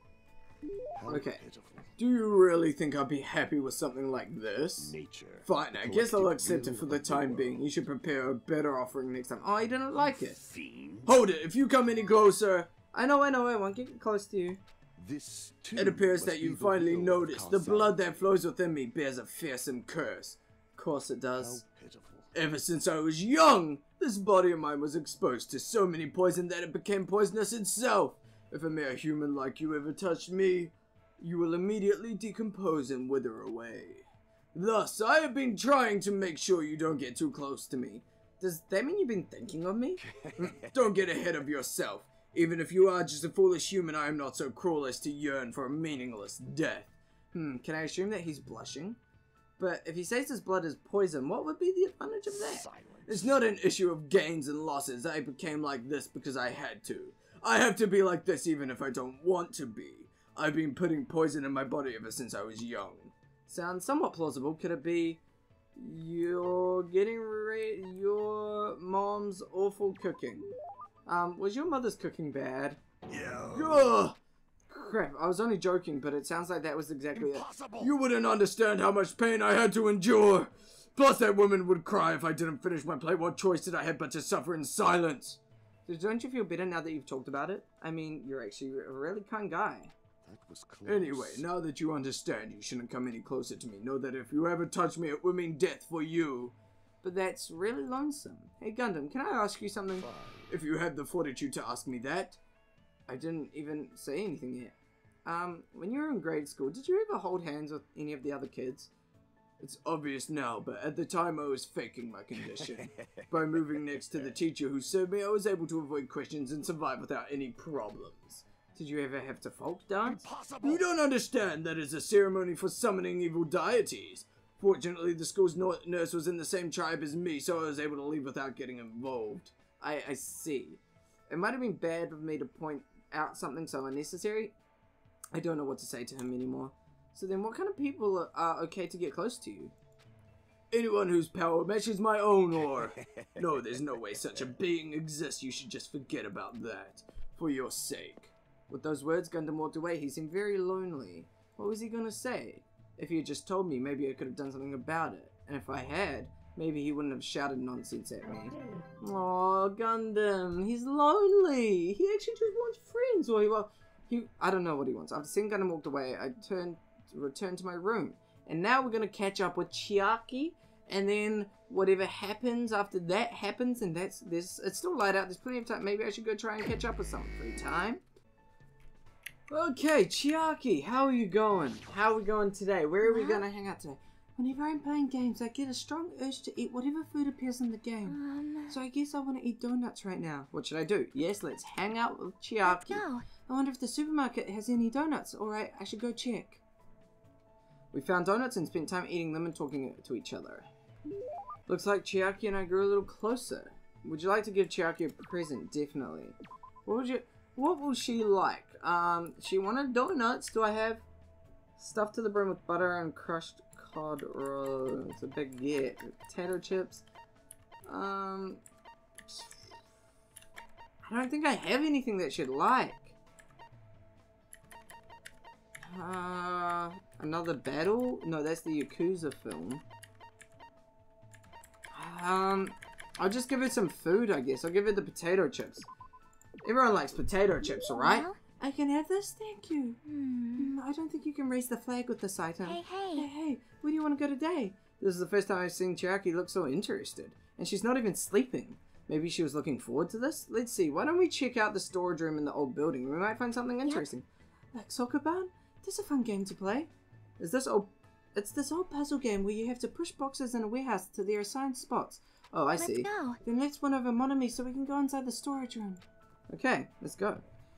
Okay. Do you really think I'll be happy with something like this? Nature. Fine, I guess I'll accept it for the time being. You should prepare a better offering next time. Oh, he didn't like it. Fiend. Hold it, if you come any closer... I know, I know, I won't get close to you. This too It appears must that you be the finally will of noticed the blood Kazan. that flows within me bears a fearsome curse. Of course it How does. pitiful. Ever since I was young, this body of mine was exposed to so many poison that it became poisonous itself. If a mere human like you ever touched me, you will immediately decompose and wither away. Thus, I have been trying to make sure you don't get too close to me. Does that mean you've been thinking of me? Don't get ahead of yourself. Even if you are just a foolish human, I am not so cruel as to yearn for a meaningless death. Hmm, can I assume that he's blushing? But if he says his blood is poison, what would be the advantage of that? Silence. It's not an issue of gains and losses. I became like this because I had to. I have to be like this even if I don't want to be. I've been putting poison in my body ever since I was young. Sounds somewhat plausible. Could it be you're getting re- your mom's awful cooking? Um, was your mother's cooking bad? Yeah. Ugh! Crap, I was only joking, but it sounds like that was exactly Impossible. it. You wouldn't understand how much pain I had to endure. Plus, that woman would cry if I didn't finish my plate. What choice did I have but to suffer in silence? So don't you feel better now that you've talked about it? I mean, you're actually a really kind guy. That was close. Anyway, now that you understand, you shouldn't come any closer to me. Know that if you ever touch me, it would mean death for you. But that's really lonesome. Hey, Gundam, can I ask you something? Fine. If you had the fortitude to ask me that. I didn't even say anything yet. Um, when you were in grade school, did you ever hold hands with any of the other kids? It's obvious now, but at the time I was faking my condition. By moving next to the teacher who served me, I was able to avoid questions and survive without any problems. Did you ever have to folk dance? Impossible. You don't understand. That is a ceremony for summoning evil deities. Fortunately, the school's no- nurse was in the same tribe as me, so I was able to leave without getting involved. I, I see. It might have been bad of me to point out something so unnecessary. I don't know what to say to him anymore. So then what kind of people are, are okay to get close to you? Anyone whose power matches my own, or... No, there's no way such a being exists. You should just forget about that. For your sake. With those words, Gundam walked away. He seemed very lonely. What was he gonna say? If he had just told me, maybe I could have done something about it. And if I had, maybe he wouldn't have shouted nonsense at me. Aw, Gundam, he's lonely. He actually just wants friends. Or he, well, he, I don't know what he wants. After seeing Gundam walked away, I turned, returned to my room. And now we're gonna catch up with Chiaki. And then whatever happens after that happens, and that's this. It's still light out. There's plenty of time. Maybe I should go try and catch up with some free time. Okay, Chiaki, how are you going? How are we going today? Where are we gonna hang out today? Whenever I'm playing games, I get a strong urge to eat whatever food appears in the game. Um, So I guess I want to eat donuts right now. What should I do? Yes, let's hang out with let's Chiaki. go. I wonder if the supermarket has any donuts. Alright, I should go check. We found donuts and spent time eating them and talking to each other. Looks like Chiaki and I grew a little closer. Would you like to give Chiaki a present? Definitely. What would you... What will she like? Um, she wanted donuts. Do I have stuffed to the brim with butter and crushed cod roll? It's a big get. Potato chips. Um, I don't think I have anything that she'd like. Uh, another battle? No, that's the Yakuza film. Um, I'll just give her some food, I guess. I'll give her the potato chips. Everyone likes potato chips, right? Well? I can have this, thank you. Hmm. Mm, I don't think you can raise the flag with this item. Hey, Hey, hey. hey, where do you want to go today? This is the first time I've seen Chiaki look so interested. And she's not even sleeping. Maybe she was looking forward to this? Let's see, why don't we check out the storage room in the old building? We might find something interesting. Like Sokoban? This is a fun game to play. Is this old... It's this old puzzle game where you have to push boxes in a warehouse to their assigned spots. Oh, I Let's see. go. Then let's win over Monami so we can go inside the storage room. Okay, let's go.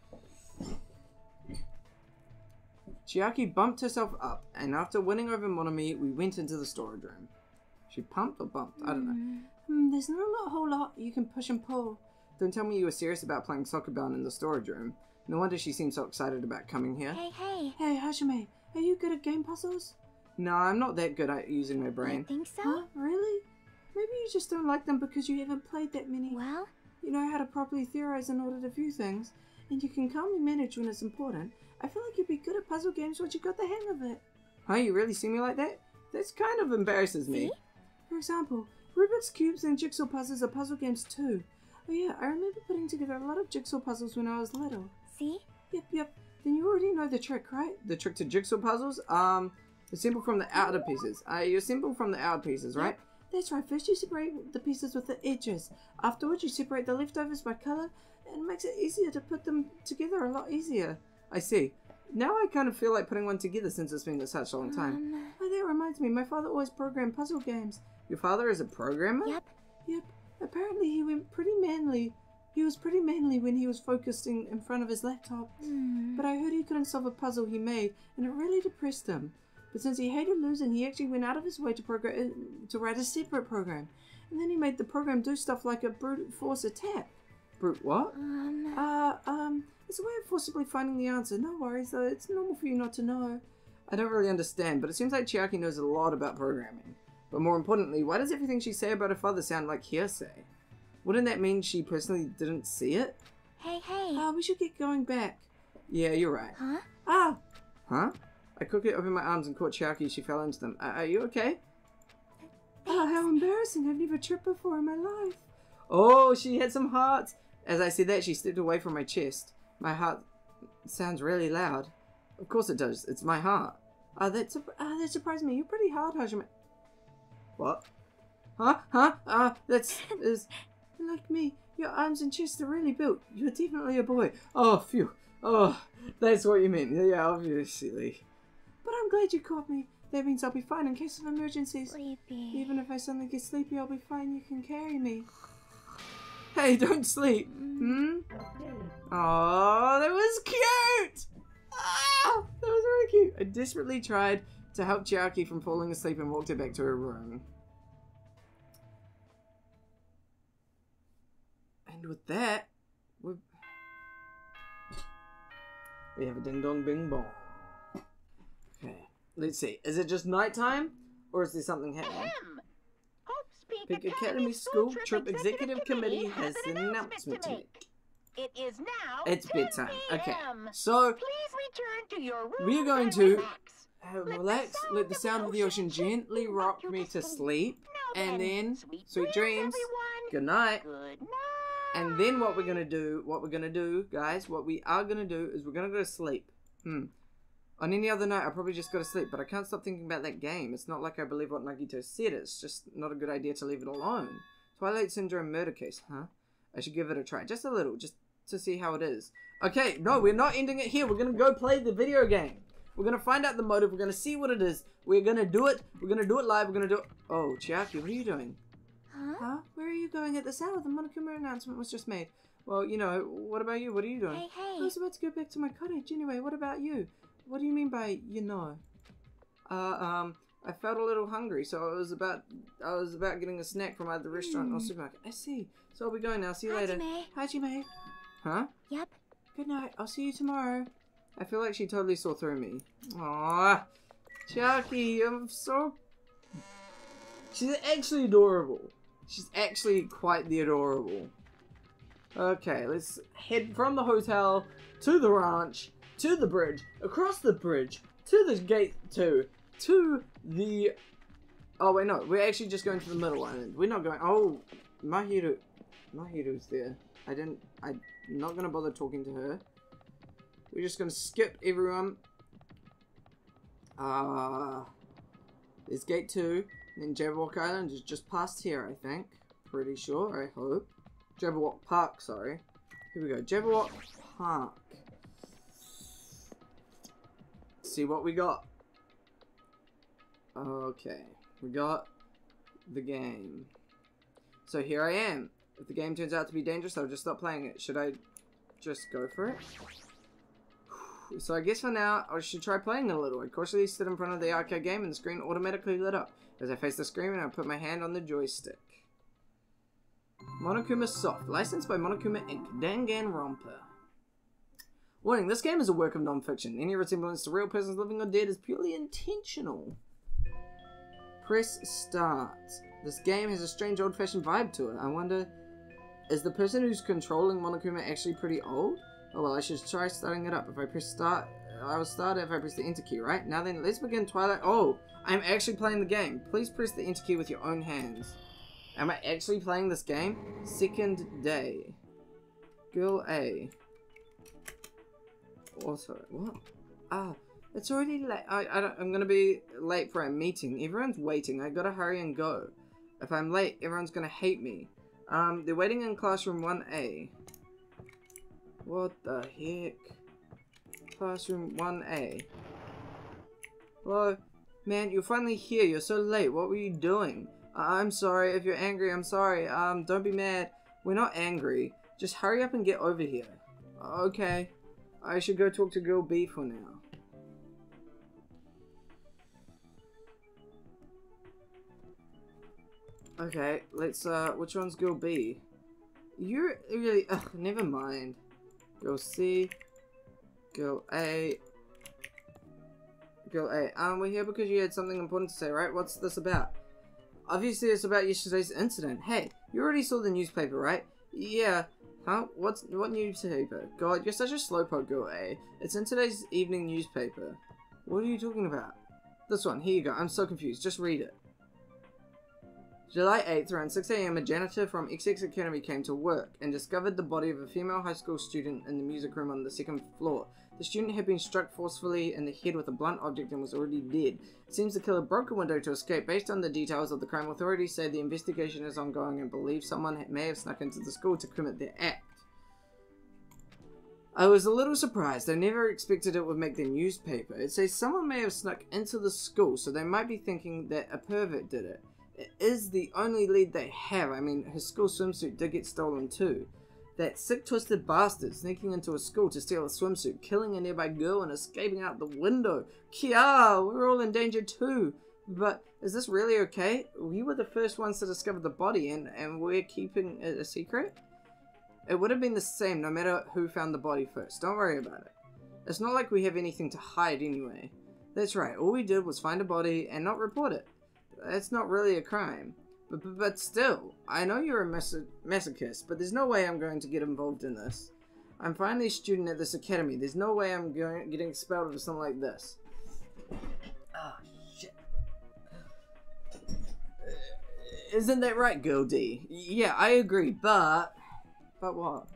Chiaki bumped herself up, and after winning over Monami, we went into the storage room. She pumped or bumped? I don't know. Hmm, there's not a whole lot you can push and pull. Don't tell me you were serious about playing soccer bound in the storage room. No wonder she seemed so excited about coming here. Hey, hey. Hey, Hajime, are you good at game puzzles? No, I'm not that good at using my brain. You think so? Huh? Really? Maybe you just don't like them because you haven't played that many. Well, You know how to properly theorize in order to view things, and you can calmly manage when it's important. I feel like you'd be good at puzzle games once you got the hang of it. Huh? You really see me like that? That's kind of embarrasses me. See? For example, Rubik's Cubes and jigsaw puzzles are puzzle games too. Oh yeah, I remember putting together a lot of jigsaw puzzles when I was little. see? Yep, yep. Then you already know the trick, right? The trick to jigsaw puzzles? Um, assemble from the outer pieces. Uh, you assemble from the outer pieces, right? That's right. First you separate the pieces with the edges. Afterwards you separate the leftovers by colour, and it makes it easier to put them together a lot easier. I see. Now I kind of feel like putting one together since it's been such a long time. Um, Oh, that reminds me. My father always programmed puzzle games. Your father is a programmer? Yep. Yep. Apparently he went pretty manly. He was pretty manly when he was focusing in front of his laptop. Hmm. But I heard he couldn't solve a puzzle he made, and it really depressed him. But since he hated losing, he actually went out of his way to program to write a separate program. And then he made the program do stuff like a brute force attack. Brute what? Um, Uh, um, it's a way of forcibly finding the answer. No worries though, it's normal for you not to know. I don't really understand, but it seems like Chiaki knows a lot about programming. But more importantly, why does everything she say about her father sound like hearsay? Wouldn't that mean she personally didn't see it? hey, hey. Ah, we should get going back. Yeah, you're right. Huh? Ah! Huh? I quickly opened my arms and caught Chiaki as she fell into them. Uh, are you okay? Ah, how embarrassing. I've never tripped before in my life. Oh, she had some hearts. As I said that, she stepped away from my chest. My heart sounds really loud. Of course it does. It's my heart. Ah, that, sur ah, that surprised me. You're pretty hard, Hajime. What? Huh? Huh? Ah, that's... is like me. Your arms and chest are really built. You're definitely a boy. Oh, phew. Oh, that's what you meant. Yeah, obviously. But I'm glad you caught me. That means I'll be fine in case of emergencies. Sleepy. Even if I suddenly get sleepy, I'll be fine. You can carry me. Hey, don't sleep. Hmm? Oh, that was cute! Ah, that was really cute. I desperately tried to help Chiaki from falling asleep and walked her back to her room. And with that, we we have a ding dong bing bong. Okay, let's see. Is it just nighttime, or is there something happening? Ahem. Hope's Peak Peak Academy, Academy School School Trip Trip Executive Committee has an an announcement to make. It is now It's ten bedtime. p Okay, m so Please return to your room we are going and to relax. uh, the relax, sound let the of sound the of the ocean ocean gently gently rock rock you me to to sleep. sleep, Now and then sweet, sweet dreams. everyone. Good night. Good night. And then what we're gonna do, what we're gonna do, guys, what we are gonna do is we're gonna go to sleep. Hmm. On any other night, I probably just go to sleep, but I can't stop thinking about that game. It's not like I believe what Nagito said. It's just not a good idea to leave it alone. Twilight Syndrome murder case, huh? I should give it a try, just a little, just to see how it is. Okay, no, we're not ending it here. We're gonna go play the video game. We're gonna find out the motive. We're gonna see what it is. We're gonna do it. We're gonna do it live. We're gonna do it. Oh, Chiaki, what are you doing? Huh? Huh? Where are you going at this hour? The Monokuma announcement was just made. Well, you know, what about you? What are you doing? Hey, hey. I was about to go back to my cottage. Anyway, what about you? What do you mean by you know? Uh, um, I felt a little hungry, so I was about, I was about getting a snack from either the restaurant or Hmm. supermarket. I see. So I'll be going now. See you later. Hajime. Hajime. Huh? Yep. Good night. I'll see you tomorrow. I feel like she totally saw through me. Aww. Chiaki, I'm so... She's actually adorable. She's actually quite the adorable. Okay, let's head from the hotel to the ranch, to the bridge, across the bridge, to the gate two, to the... Oh wait, no, we're actually just going to the middle island. We're not going... Oh, Mahiru. Mahiru's there. I didn't... I'm not going to bother talking to her. We're just going to skip everyone. Uh, there's gate two. And then Jabberwock Island is just past here, I think. Pretty sure, I hope. Jabberwock Park, sorry. Here we go. Jabberwock Park. Let's see what we got. Okay. We got the game. So here I am. If the game turns out to be dangerous, I'll just stop playing it. Should I just go for it? So I guess for now, I should try playing a little. I cautiously stood in front of the arcade game and the screen automatically lit up. As I faced the screen, I put my hand on the joystick. Monokuma Soft, licensed by Monokuma Incorporated. Danganronpa. Warning, this game is a work of non-fiction. Any resemblance to real persons living or dead is purely intentional. Press start. This game has a strange old-fashioned vibe to it. I wonder, is the person who's controlling Monokuma actually pretty old? Oh well, I should try starting it up. If I press start, I will start it if I press the enter key, right? Now then, let's begin Twilight. Oh, I'm actually playing the game. Please press the enter key with your own hands. Am I actually playing this game? Second day. Girl A. Also, what? Ah, it's already late. I, I don't, I'm gonna be late for a meeting. Everyone's waiting. I gotta hurry and go. If I'm late, everyone's gonna hate me. Um, they're waiting in classroom one A. What the heck? Classroom one A. Hello? Man, you're finally here. You're so late. What were you doing? I I'm sorry. If you're angry, I'm sorry. Um, don't be mad. We're not angry. Just hurry up and get over here. Okay. I should go talk to girl B for now. Okay, let's, uh, which one's girl B? You're really, ugh, never mind. Girl C. Girl A. Girl A. Um, we're here because you had something important to say, right? What's this about? Obviously it's about yesterday's incident. Hey, you already saw the newspaper, right? Yeah. Huh? What's, what newspaper? God, you're such a slowpoke, Girl A. It's in today's evening newspaper. What are you talking about? This one, here you go. I'm so confused. Just read it. July eighth, around six A M, a janitor from X X Academy came to work and discovered the body of a female high school student in the music room on the second floor. The student had been struck forcefully in the head with a blunt object and was already dead. It seems the killer broke a window to escape. Based on the details of the crime, authorities say the investigation is ongoing and believe someone may have snuck into the school to commit their act. I was a little surprised. I never expected it would make the newspaper. It says someone may have snuck into the school, so they might be thinking that a pervert did it. It is the only lead they have. I mean, his school swimsuit did get stolen too. That sick, twisted bastard sneaking into a school to steal a swimsuit, killing a nearby girl and escaping out the window. Kia, we're all in danger too. But is this really okay? We were the first ones to discover the body and, and we're keeping it a secret? It would have been the same no matter who found the body first. Don't worry about it. It's not like we have anything to hide anyway. That's right, all we did was find a body and not report it. That's not really a crime. But, but, but still, I know you're a mas masochist, but there's no way I'm going to get involved in this. I'm finally a student at this academy. There's no way I'm going getting expelled for something like this. Ah, oh, shit. Isn't that right, Girl D? Yeah, I agree, but... But what?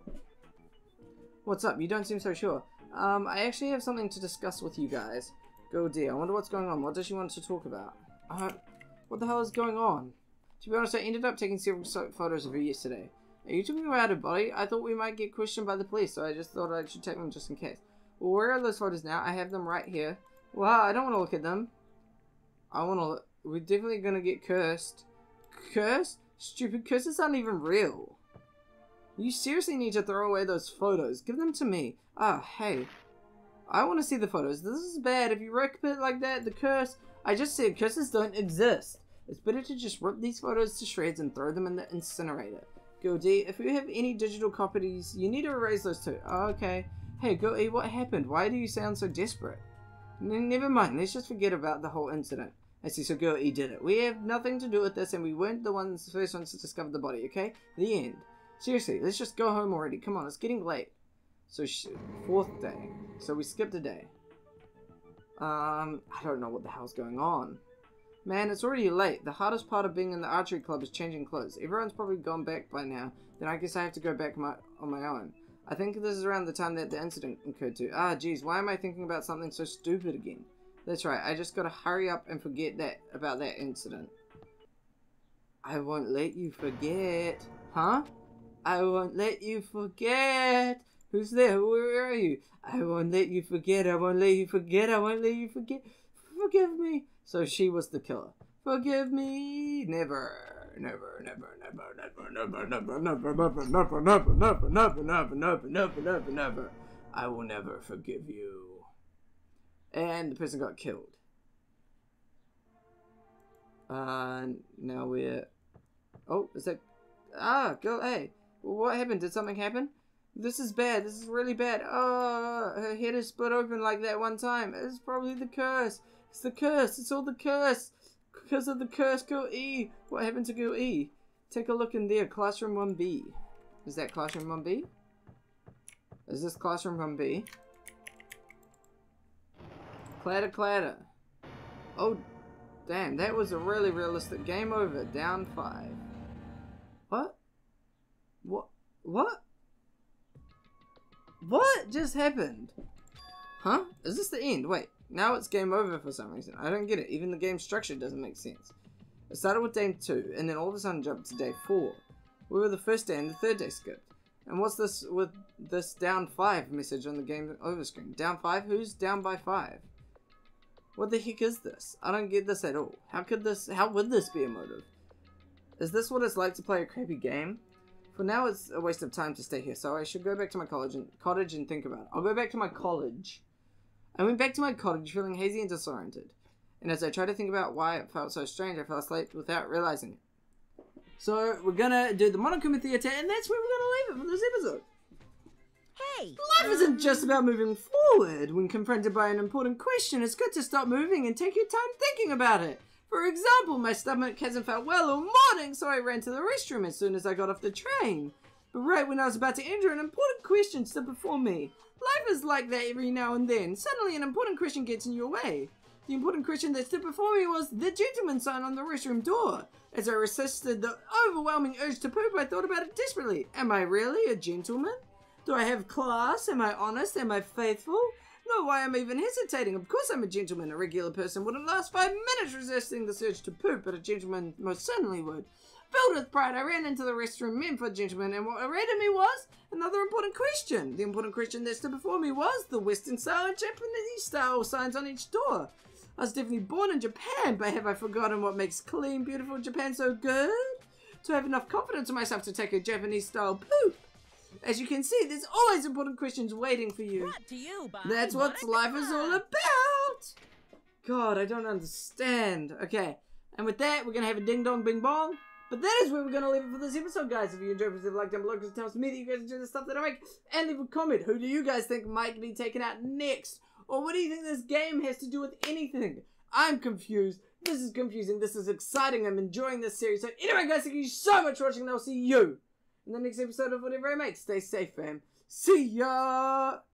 What's up? You don't seem so sure. Um, I actually have something to discuss with you guys. Girl D, I wonder what's going on. What does she want to talk about? Uh, what the hell is going on? To be honest, I ended up taking several photos of her yesterday. Are you talking about her body? I thought we might get questioned by the police, so I just thought I should take them just in case. Well, where are those photos now? I have them right here. Wow, I don't want to look at them. I want to look. We're definitely going to get cursed. Cursed? Stupid curses aren't even real. You seriously need to throw away those photos. Give them to me. Ah, hey. I want to see the photos. This is bad. If you rip it like that, the curse... I just said curses don't exist. It's better to just rip these photos to shreds and throw them in the incinerator. Girl D, if you have any digital copies, you need to erase those too. Oh, okay. Hey, Girl E, what happened? Why do you sound so desperate? N never mind, let's just forget about the whole incident. I see, so Girl E did it. We have nothing to do with this and we weren't the ones, the first ones to discover the body, okay? The end. Seriously, let's just go home already. Come on, it's getting late. So, sh fourth day. So we skipped a day. Um, I don't know what the hell's going on. Man, it's already late. The hardest part of being in the archery club is changing clothes. Everyone's probably gone back by now. Then I guess I have to go back my, on my own. I think this is around the time that the incident occurred too. Ah, geez, why am I thinking about something so stupid again? That's right, I just gotta hurry up and forget that about that incident. I won't let you forget. Huh? I won't let you forget. Who's there? Where are you? I won't let you forget. I won't let you forget. I won't let you forget. Forgive me. So she was the killer. Forgive me. Never. Never, never, never, never, never, never, never, never, never, never, never, never, never, never, never, never, never. I will never forgive you. And the person got killed. Uh, now we're... Oh, is that... Ah, girl A. What happened? Did something happen? This is bad. This is really bad. Oh, her head is split open like that one time. It's probably the curse. It's the curse. It's all the curse. Because of the curse, girl E. What happened to girl E? Take a look in there. Classroom one B. Is that classroom one B? Is this classroom one B? Clatter, clatter. Oh, damn. That was a really realistic game over. Down five. What? What? What? What just happened? Huh? Is this the end? Wait, now it's game over for some reason. I don't get it. Even the game structure doesn't make sense. It started with day two, and then all of a sudden jumped to day four. We were the first day and the third day skipped. And what's this with this down five message on the game over screen? Down five? Who's down by five? What the heck is this? I don't get this at all. How could this, how would this be a motive? Is this what it's like to play a crappy game? For now, it's a waste of time to stay here, so I should go back to my college and, cottage and think about it. I'll go back to my college. I went back to my cottage feeling hazy and disoriented. And as I tried to think about why it felt so strange, I fell asleep without realizing it. So, we're gonna do the Monokuma Theater, and that's where we're gonna leave it for this episode. Hey! Life isn't just about moving forward. When confronted by an important question, it's good to stop moving and take your time thinking about it. For example, my stomach hasn't felt well all morning, so I ran to the restroom as soon as I got off the train. But right when I was about to enter, an important question stood before me. Life is like that every now and then. Suddenly an important question gets in your way. The important question that stood before me was the gentleman sign on the restroom door. As I resisted the overwhelming urge to poop, I thought about it desperately. Am I really a gentleman? Do I have class? Am I honest? Am I faithful? No, why am I even hesitating? Of course I'm a gentleman. A regular person wouldn't last five minutes resisting the urge to poop, but a gentleman most certainly would. Filled with pride, I ran into the restroom meant for gentlemen, and what awaited me was another important question. The important question that stood before me was the Western style and Japanese style signs on each door. I was definitely born in Japan, but have I forgotten what makes clean, beautiful Japan so good? To have enough confidence in myself to take a Japanese style poop. As you can see, there's always important questions waiting for you. Brought to you by That's what Monica. life is all about! God, I don't understand. Okay, and with that, we're gonna have a ding dong bing bong. But that is where we're gonna leave it for this episode, guys. If you enjoyed, please leave a like down below, because it tells me that you guys enjoy the stuff that I make. And leave a comment. Who do you guys think might be taken out next? Or what do you think this game has to do with anything? I'm confused. This is confusing. This is exciting. I'm enjoying this series. So anyway, guys, thank you so much for watching, and I'll see you in the next episode of whatever I make. Stay safe, fam. See ya!